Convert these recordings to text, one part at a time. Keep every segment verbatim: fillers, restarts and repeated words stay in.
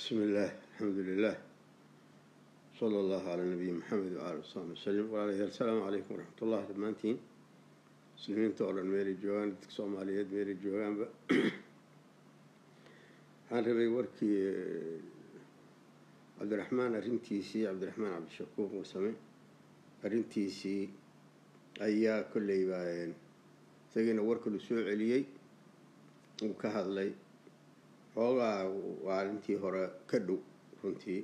بسم الله الحمد لله صلى الله على النبي محمد وعلى وصحبه وسلم وعليه السلام عليكم ورحمة الله دمانتين مسلمين تورن ميري جوان dadka Soomaaliyeed meeri joogaanba waxaan rabay warkii Cabdiraxmaan arintiisii Cabdiraxmaan Cabdishakuur Muusame arintiisii ayaa kulay baayeen isagina warka lu soo celiyay uu ka hadlay xoogaa waa intii hore ka dhow runtii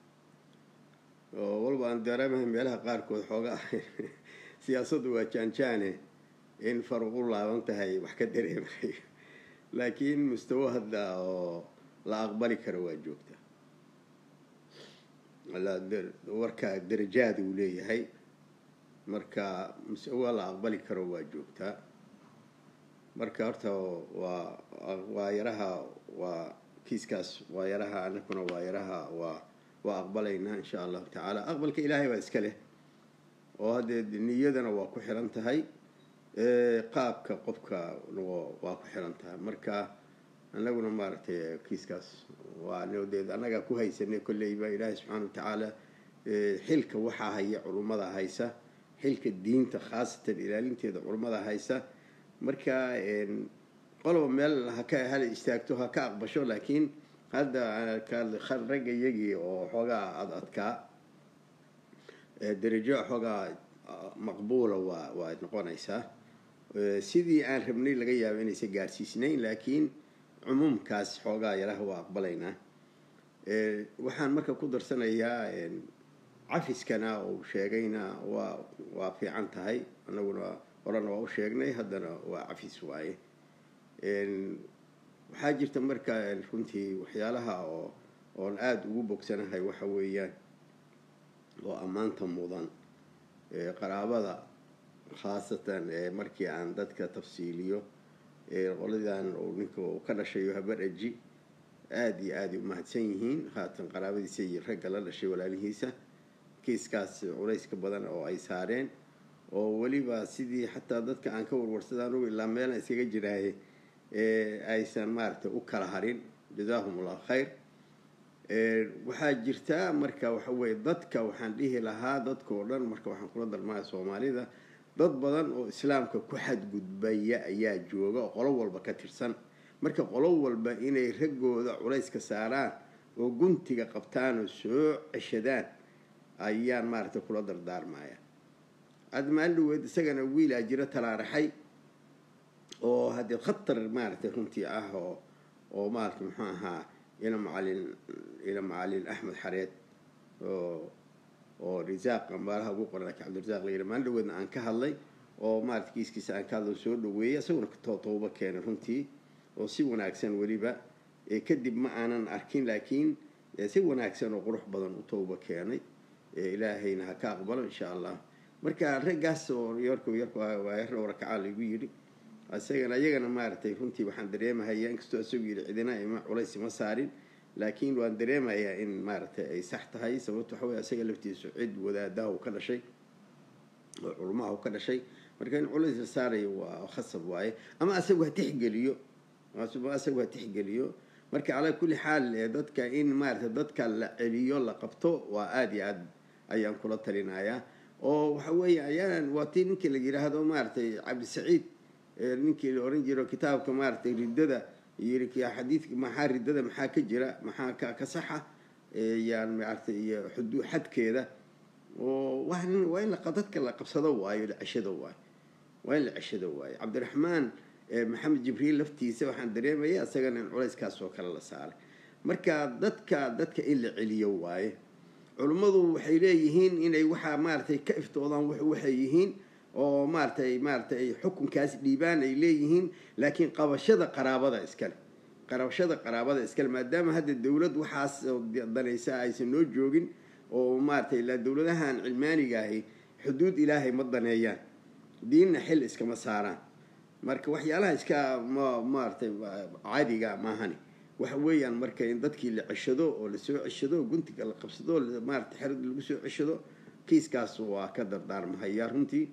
oo walba aan dareemahay meelaha qaarkood xoogaa siyaasaddu waa jaanjaane in farqu laaban tahay wax ka dareemay laakiin mustawa hadda oo la aqbali karo waa joogta la warka darajaad uu leeyahay marka mustawa la aqbali karo waa joogta marka horta waa waa yaraha waa kiiskaas waa yaraha anakuna waa yaraha waa waa aqbalayna insha Allah ta'ala aqbalka ilaahay waa iska leh oo hadee niyadana waa ku xiran tahay ee qaabka qofka waa ku xiran tahay marka anaguna maartay kiiskaas waa noodeed anaga ku haysanay kullayba ilaahay subhanahu wa ta'ala xilka waxa haya culumada haysa xilka diinta khaasatan ilaalinteeda culumada haysa marka een qolob meel ha ka hal istaagto ha ka aqbasho laakiin hadda ka kharraga yagi oo xogaa ad adka ee darajo xogaa maqbuula waa waa noqonaysa sidii aan rabnay laga yaabo inay si gaarsiisnayn laakiin umumkaas xogaa yaraha waa aqbalayna ee waxaan marka ku darsanayaa een cafiskana oo sheegayna waa waa fiican tahay anaguna horana waa u sheegnay haddana waa cafis waaye een waxaa jirta marka runtii waxyaalaha oo oon aad ugu bogsanahay waxa weeyaan oo amaanta mudan ee qaraabada khaasatan ee markii aan dadka tafsiiliyo ee qoladan oo ninka ka dhashay habaraji aad iyo aad u mahadsan yihiin haatan qaraabadiisa iyo ragga la dhashay walaalihiisa kiiskaas culayska badan oo ay saareen oo waliba sidii xataa dadka aan ka warwarsadaan oo ilaa meel iskaga jiraay ee aysan maarta u kala harin jazaahumullahu khayr ee waxa jirta marka waxa weey dadka waxaan dhihi lahaa dadka oo dhan marka waxaan kula darmaay Soomaalida dad badan oo islaamka ku xadgudbaya ayaa jooga qolo walba ka tirsan marka qolo walba inay ragooda culayska saaraan oo guntiga qabtaan oo soo ceshadaan ayaan maarta kula dardaarmaaya admaan luweed isagana wiil ajira talaaraxay oo hadii khatar maarta runtii ah oo oo maarta muxuu ahaa ina macallin ina macallin Ahmed Xareed oo oo risaaq qambaaraha ugu qoran Cabdirasaaq leeyahay maan luweedna aan ka hadlay oo maarta kiiskiisa aan ka hadlo soo dhaweeyay asaguna ka tooba keenay runtii oo si wanaagsan waliba ee kadib ma aanan arkin laakiin si wanaagsan oo qurux badan u tooba keenay ilaahayna ha ka aqbalo insha Allah marka ragaas oo yorku yorku waa yar rakaca lagu yiri asagana ayagana maartay runtii waxaan dareemayaa in kasto asoo yiri cidina ima culays ma saarin laakiin waan dareemayaa in maartay ay sax tahay sababtoo waxa weey asaga laftiisu cid wadaadaha uu ka dhashay oo culumada uu ka dhashay marka in culays saaray waa khasab waaye ama asagu tixgeliyo asagu asagu tixgeliyo marka ala kulli xaal dadka in maartay dadka la celiyo la qabto waa aad iyo aad ayaan kula talinayaa oo waxa weey ayaan waatii ninkii la yiraahdo maartay Cabdi Saciid ninkii la oran jiro kitaabka maartay ridada yiri ki xadiidka maxaa ridada maxaa ka jira maxaa ka ka saxa yaan maartay iyo xuduud xadkeeda oo waxan waa in la qadadka la qabsado waayo la cashado waayo waa in la cashado waayo Cabdiraxmaan Maxamed Jibriil laftiisa waxaan dareemayaa asagana in culayskaas oo kala la saaray marka dadka dadka in la celiyo waaye culumadu waxay leeyihiin inay waxa maartay ka iftoodaan waxay yihiin oo maartay maartay xukunkaas dhiibaan ay leeyihiin laakiin qabashada qaraabada iskale qarabashada qaraabada iskale maadaama hadda dawlad waxaas danaysa aysan noo joogin oo maartay la dawladahan cilmaaniga ah xuduud ilaahay ma daneeyaan diinna xil iska ma saaraan marka waxyaalaha iska maartay caadiga ma ahani waxa weeyaan marka in dadkii la ceshado oo la soo ceshado guntiga la qabsado maartay xirad lagu soo ceshado kiiskaas waa ka dardaarmahaya runtii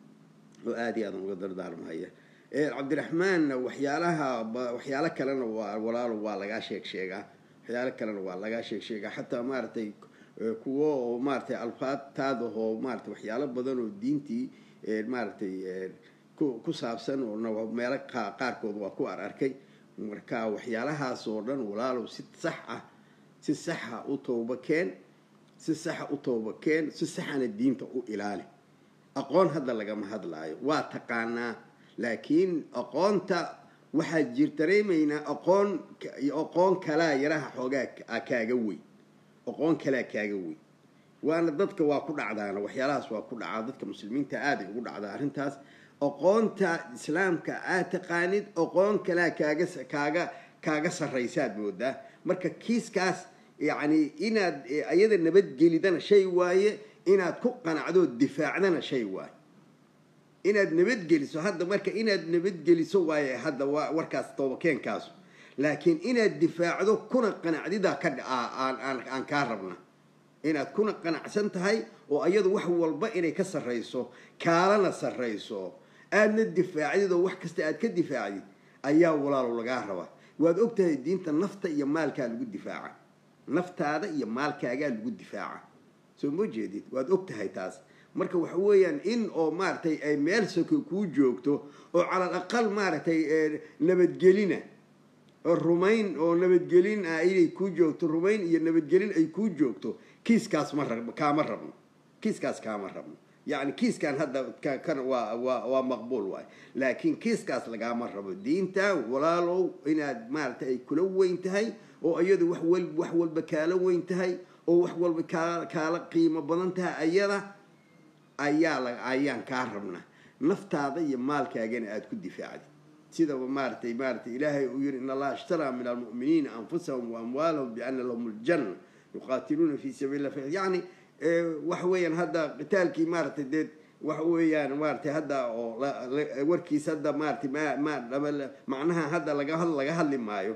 oo aad iyo aad uga dardaarmahaya ee Cabdiraxmaan waxyaalaha waxyaalo kalena waa walaalo waa laga sheeg sheegaa waxyaalo kalena waa laga sheeg sheega xataa maartay kuwa oo maartay alfaadtaada oo maartay waxyaalo badan oo diintii maartay ku saabsan oo meelo qaarkood waa ku arkay marka waxyaalahaas oo dhan walaalow si sax ah si sax ah u tooba keen si sax u tooba keen si saxana diinta u ilaali aqoon hadda lagama hadlaayo waa taqaanaa laakiin aqoonta waxaa jirtareemaynaa aqoon aqoon kalaa yaraha xoogaa kaaga weyn aqoon kalaa kaaga weyn waana dadka waa ku dhacdaana waxyaalahaas waa ku dhacaa dadka muslimiinta aad ay ugu dhacdaa arrintaas aqoonta islaamka aad taqaanid aqoon kalaa kaaga kaaga kaaga sarraysaad moodaa marka kiiskaas yacni inaad ayada nabadgelidana shay waaye inaad ku qanacdo difaacdana shay waaye inaad nabadgeliso hadda marka inaad nabadgeliso waaye hadda warkaas toobakeenkaas laakiin inaad difaacdo kuna qanacdida ka aan aan aan ka rabna inaad kuna qanacsan tahay oo ayadu wax walba inay ka sarreyso kaalana sarreyso aadna difaacdido wax kasta aad ka difaacdid ayaa walaalo laga rabaa waad ogtahay diinta nafta iyo maalka lagu difaaca naftaada iyo maalkaaga lagu difaaca soo ma jeedid waad ogtahay taas marka waxa weeyaan in oo maartay ay meel soko ku joogto oo cala aqal maartay nabadgelina oo rumayn oo nabadgelin ay ku joogto rumayn iyo nabadgelin ay ku joogto kiiskaas ma rab kaama rabno kiiskaas kaama rabno يعني كيس كان هذا كان وا وا ومقبول واي لكن كيس كاس لقى مرة بدينته ولا لو إن مالته أي كله وينتهي أو أيده وحول وحول بكاله وينتهي أو وحول بكال كال قيمة بلنتها أيده أيالا أيان كهربنا نفط هذا يمال كأجن أد كل دفاعي سيدا ومارتي مارتي إلهي وير إن الله اشترى من المؤمنين أنفسهم وأموالهم بأن لهم الجنة يقاتلون في سبيل الله يعني وحويا هذا قتالكي مارتي ديت وحويا مارتي هذا وركيس هذا مارتي ما ما معناها هذا لقاه لقاه اللي مايو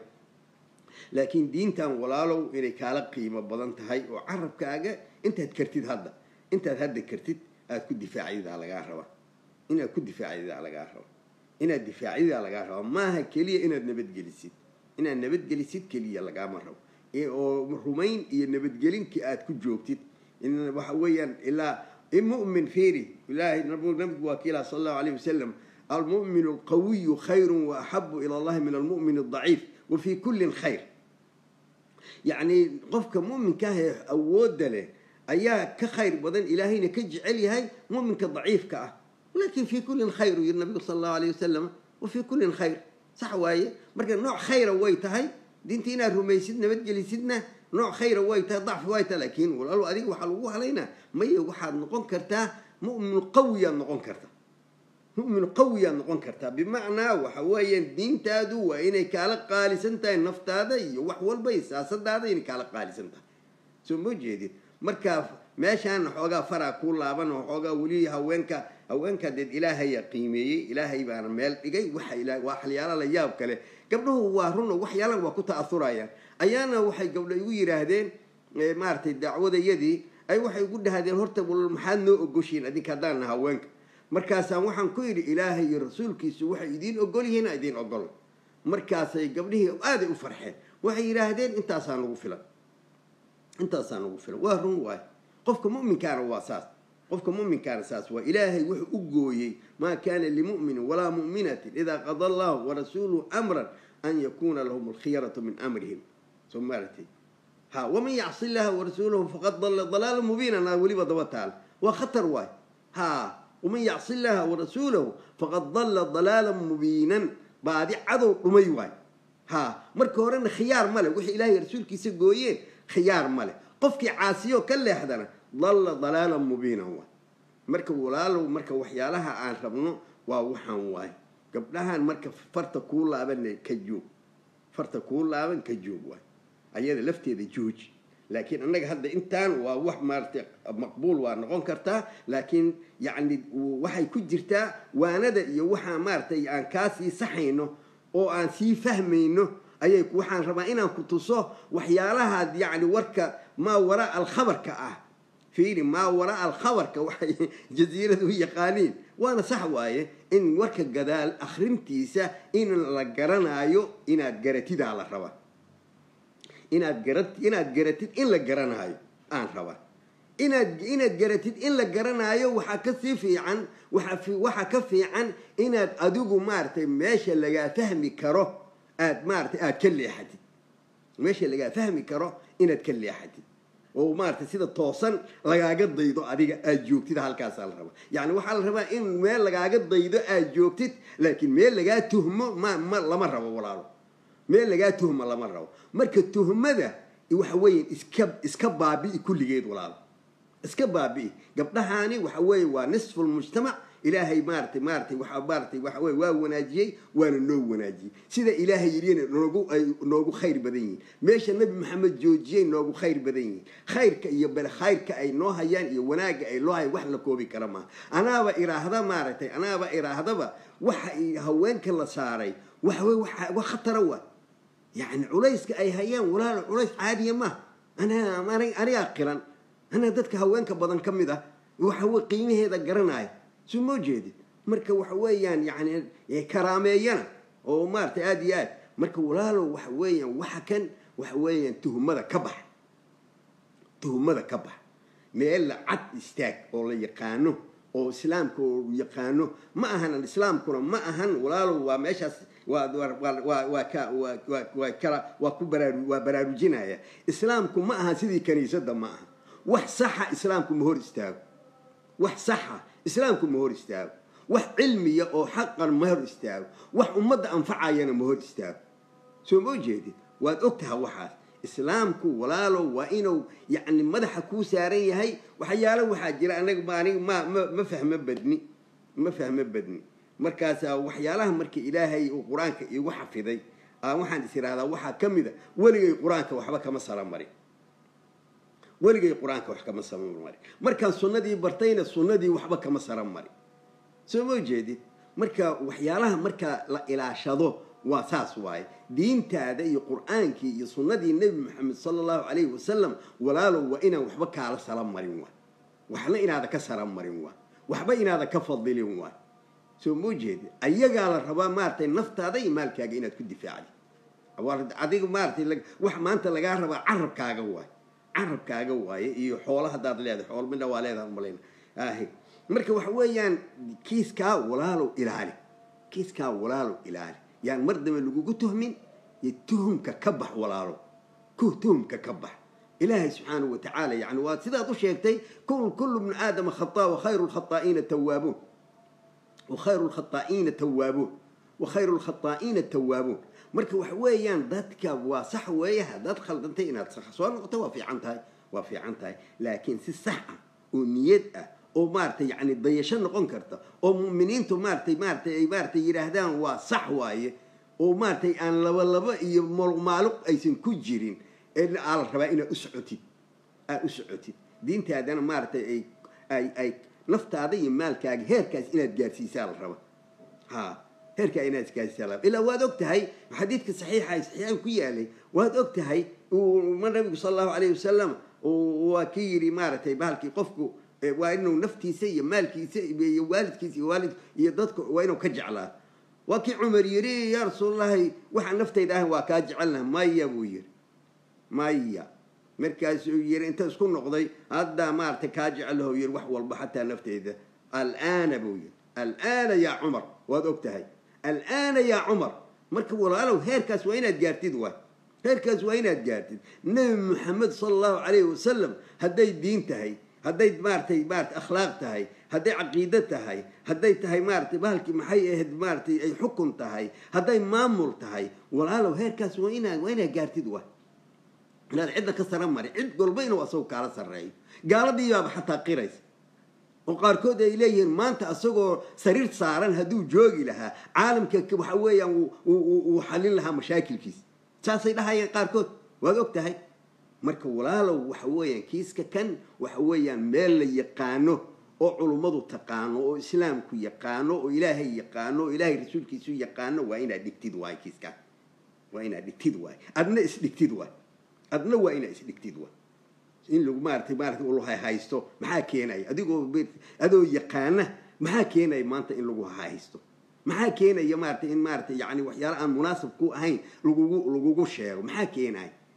لكن دين تام ولا لو إني كالق قيمة بدن تهاي وعرب كاجا أنت هتكرتيد هذا أنت هذا كرتيد أكون دفاعي ذا على جاربه إن أكون دفاعي ذا على جاربه إن الدفاعي ذا على جاربه ما هكلية إن النبت جلسيد إن النبت جلسيد كلية على جامره إيه رومين إيه النبت جلين كأت كل جوكتيد إن وحويا إلا المؤمن فيري الله نبي نبي وكيل صلى الله عليه وسلم المؤمن القوي خير وأحب إلى الله من المؤمن الضعيف وفي كل خير يعني قفك مؤمن كاه أود له أيها كخير بدن إلهينا كجعلي هاي مؤمن كضعيف كأه ولكن في كل خير النبي صلى الله عليه وسلم وفي كل خير صح وايه مركز نوع خير ويتهاي دينتينا الرمي سيدنا بدجلي سيدنا نوع خير ويته ضعف ويته لكن والله أريد وحلوه علينا ما يوحد نقون كرته مؤمن قويا نقون كرته مؤمن قويا نقون كرته بمعنى وحويا دين تادو وإنك كالق قال سنتا النفط هذا وحول بيس أصد هذا إنك كالق قال سنتا سمو جديد مركب ماشان حوجا فرع كل لابن وحوجا ولي هوينك هوينك دد إلهي قيمي إلهي بان مال إجي وحي إله وحلي على لياب كله قبله هو هرنا وحي على وكنت أثرايا أيانا وحي قبل يوير هذين مارت الدعوة يدي أي وحي يقول هذين هرتب والمحن وجوشين أديك هذان هوينك مركز وحن كير إلهي رسول كيس وحي يدين أقول هنا يدين أقول مركز قبله هذا وفرحين وحي هذين أنت أصلا وفلا أنت أصلا وفلا وهرون واي قفك مؤمن كان واساس قفك مؤمن كان أساس وإلهي وحي أقوي ما كان لمؤمن ولا مؤمنة إذا قضى الله ورسوله أمرا أن يكون لهم الخيرة من أمرهم ثم رتي ها ومن يعصي الله ورسوله فقد ضل ضلالا مبينا أنا ولي بضوتال وخطر واي ها ومن يعصي الله ورسوله فقد ضل ضلالا مبينا بعد عدو رمي واي ها مركورن خيار ماله وحي إلهي رسول كيس قويين خيار ماله قفك عاسيو كله حدنا ضل ضلالا مبينا هو مركب ولالو مركب وحيالها عن ربنا ووحن واي قبلها المركب فرت كل أبن كجوب فرت كل أبن كجوب واي أيها لفتي ذي جوج لكن أنك هذا إنتان ووح مرت مقبول ونقول كرتا لكن يعني وحي كجرتا وأنا يوحى مرت عن كاسي صحينه أو عن سي فهمينه أيك وحن ربعنا كتصه وحيالها يعني ورك ما وراء الخبر كأه فيني ما وراء الخبر كوحي جزيرة وهي قانين وأنا صح وايه إن ورك الجدال أخرمتيسا إن لجرنا أيو إن أتجرتيد على الروا inaad garat inaad garatid in la garanayo aan rabaa inaad inaad garatid in la garanayo waxa ka sii fiican waxa waxa ka fiican inaad adigu maartay meesha laga fahmi karo aad maartay aad ka leexatid meesha laga fahmi karo inaad ka leexatid oo maartay sida toosan lagaaga daydo adiga aad joogtid halkaas la raba yaani waxa la rabaa in meel lagaaga daydo aad joogtid laakiin meel laga tuhmo ma lama rabo walaalo meel laga tuhmo lama rabo marka tuhmada waxa weeye iska iska baabi kulligeed walaalo iska baabi gabdhahaani waxa weeye waa nisful mujtamac ilaahay maartay maartay waxa maartay waxa weeye waa wanaajiyay waana noo wanaajiyay sida ilaahay yirina noogu ay noogu khayr badan yihiin meesha nabi maxamed joojiyay noogu khayr badan yihiin khayrka iyo bal khayrka ay noo hayaan iyo wanaaga ay loo hay wax la koobi kara ma anaaba iraahda maartay anaaba iraahdaba waxa ay haweenka la saaray waxa weeye waxa khatar waa يعني علايسك أي هيان ولا علايس عادية ما أنا أنا أنا أقرن أنا ذاتك هوانك بدن كم ذا وحوي قيمة هذا قرناي شو موجود مركب وحويان يعني كراميان أو مارت عاديات مركب ولا له وحويان وحكن وحويان تهم ماذا كبح تهم ماذا كبح ما إلا عد استاك أو يقانو أو إسلامكو يقانو ما أهن الإسلام كنا ما أهن ولا له وماشى و و و و و وكبر وبراروجينايا إسلامكم ما أهان سيدي كنيسة دماء وح صح إسلامكم مهور استاو وح صح إسلامكم مهور استاو وح علمي أو حقا مهور استاو وح أمد أنفعينا مهور استاو شو موجود وأكتها وحاس إسلامكم ولا له وإنه يعني مدحكوا سارية هي وحياله وحاجر أنا ما ما ما فهم بدني ما فهم بدني markaas waxyaalaha markii ilaahay uu quraanka igu xafiday aan waxaan isiraada waxa kamida waligay quraanka waxba kama salan mari waligay quraanka wax kama salan mari markaan sunnadii bartayna sunnadii waxba kama salan mari soo ma jeedid marka waxyaalaha marka la ilaashado waa saas waay diintaada iyo quraankii iyo sunnadii nabi maxamed sallallahu alayhi wasallam walaalo waa ina waxba kala salan marin waa waxna inaada ka salan marin waa waxba inaada ka fadilin waa سو موجود أيها على الربا مارتي النفط هذا يمال كاجينا تكون دفاعي أورد عديق مارتي لك وح ما أنت لقاه ربا عرب كاجوا عرب كاجوا يحولها دار لهذا حول من والدها ملين آهي مركب وحويان كيس كا ولا له إلهي كيس كا ولا له إلهي يعني مرد من اللي جوته من يتهم ككبح ولا له كهتهم ككبح إلهي سبحانه وتعالى يعني واتسدا طشيتي كل كل من آدم خطاء وخير الخطائين التوابون وخير الخطائين التوابون وخير الخطائين التوابون مركب وحويان ذاتك وصح وياها ذات خلطتين صح سؤال نقطة وفي عنتها وفي عنتها لكن في الصحة ونيتها ومارتي يعني ضيشان قنكرته ومؤمنين تمارتي مارتي مارتي يرهدان وصح وايه ومارتي أن لو لو مالوق أيسن كجيرين إلا على الربائنا أسعتي أسعتي دين تادنا مارتي أي أي أي نفط هذه مالك هيركاس إلى الجالسي سال الربا ها هيركا إلى الجالسي سال إلا واد وقتها حديثك صحيح صحيح كوي عليه واد وقتها ومن النبي صلى الله عليه وسلم وكيري مارتي بالكي قفكو وإنه نفتي سي مالكي سي والدك سي والد يضدك وإنه كجعله وكي عمر يري يا رسول الله وحن نفتي ده وكاجعلنا ما يبوير ما يا مركز يري أنت سكون نقضي هذا مارت كاجعله يروح والله حتى نفتي ده الآن أبوير الآن يا عمر وذوقتها الآن يا عمر مركب ولا له هيركاس وين تجارتي دوا هيركاس وين تجارتي نبي محمد صلى الله عليه وسلم هدي الدين تهي هدي مارتي مارت أخلاق تهي هدي عقيدة تهي هدي تهي مارتي بالكي محي هد مارتي أي حكم تهي هدي مامور تهي ولا له هيركاس وين وين جارتي دوا لا عندك كسر مري عند قلبين وأسوق على سرعي قال دي يا حتى قريس وقاركود إليه ما أنت أسوق سرير صارن هدو جوجي لها عالم كيف حويا وحلل لها مشاكل كيس تاسي لها يا قاركود وقتها هاي مركب ولا لو وحويا كيس كان وحويا مال يقانو أو علماء تقانو أو إسلام كي يقانو أو إلهي يقانو إلهي رسول كيسو يقانو وين أديكتيد واي كيس كان وين أديكتيد واي أدنى إسديكتيد واي أدنى وين إسديكتيد واي إن لو مارتي مارتي والله هاي هايستو ما كيناي أديكو بيت أدو يقانه ما كيناي ما أنت إن لو هايستو ما كيناي يا مارتي إن مارتي يعني وحيار أن مناسب كو هين لو لو شيء ما كيناي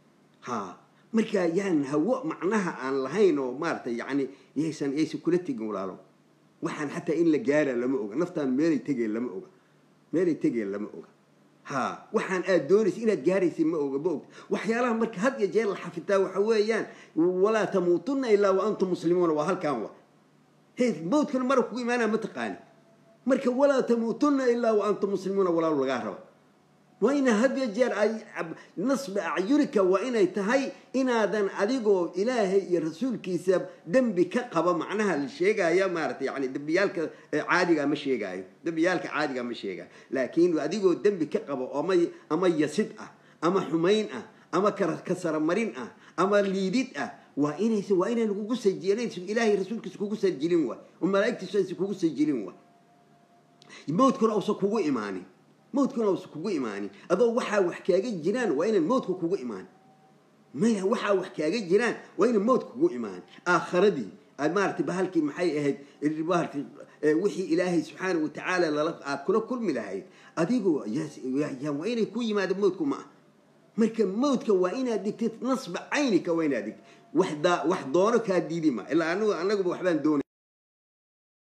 ها مركا يعني هو معناها عن لهين ومارت يعني يسن يسن كل تيجي ولا له وحن حتى إن لجارة لما أوجا نفتن ميري تيجي لما أوجا ميري تيجي لما أوجا ها وحن أدونس إلى جاري سما أوجا بوج وحيالها مرك هذا يجيل الحفتا وحويان ولا تموتن إلا وأنتم مسلمون وهل كانوا هي موت كل مرة كوي معنا متقاني مرك ولا تموتن إلا وأنتم مسلمون ولا الغارة وإن هذا يجير نصب أعينك وإن تهي إن هذا أديكو إلهي الرسول كيسب دم بكقبة معناها الشيء يا مارت يعني دبيالك عادي مش شيء دبيالك عادي مش شيء لكن أديكو دم بكقبة أما أما يسدأ أما حمينة أما كسر مرينة أما ليدتة وإن وإن نقول سجلين إلهي الرسول كسكوك سجلين وملائكة سكوك سجلين الموت كنا أوصكوه إيماني موت كنا أوصكوه إيماني أضو وحى وحكاية جنان وإن الموت كوه إيمان ما وحى وحكاية جنان وإن الموت كوه إيمان آخر دي المارت بهالك محي أهد اللي بهالك وحي إلهي سبحانه وتعالى للق كل كل ملاهي أديكو يا يا وين كوي ما دموتكم معه مركب موتك وين أديك نصب عينك وين أديك وحدة وحدانك هدي ما إلا أنو أنا جو وحبان دون